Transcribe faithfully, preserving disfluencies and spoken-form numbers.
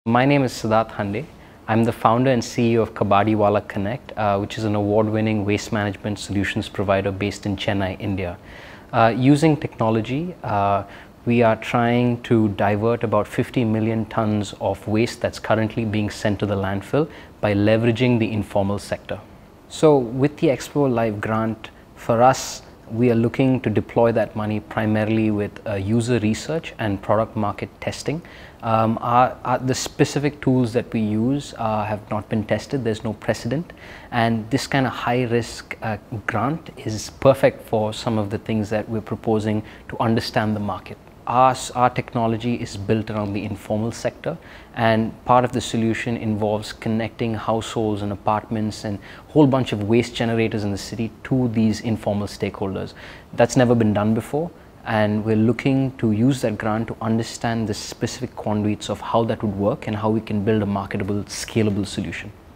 My name is Siddharth Hande. I'm the founder and C E O of Kabadiwala Connect, uh, which is an award-winning waste management solutions provider based in Chennai, India. Uh, using technology, uh, we are trying to divert about fifty million tons of waste that's currently being sent to the landfill by leveraging the informal sector. So with the Explore Live grant, for us, we are looking to deploy that money primarily with uh, user research and product market testing. Um, our, our, the specific tools that we use uh, have not been tested, there's no precedent, and this kind of high risk uh, grant is perfect for some of the things that we're proposing to understand the market. Our, our technology is built around the informal sector, and part of the solution involves connecting households and apartments and a whole bunch of waste generators in the city to these informal stakeholders. That's never been done before, and we're looking to use that grant to understand the specific conduits of how that would work and how we can build a marketable, scalable solution.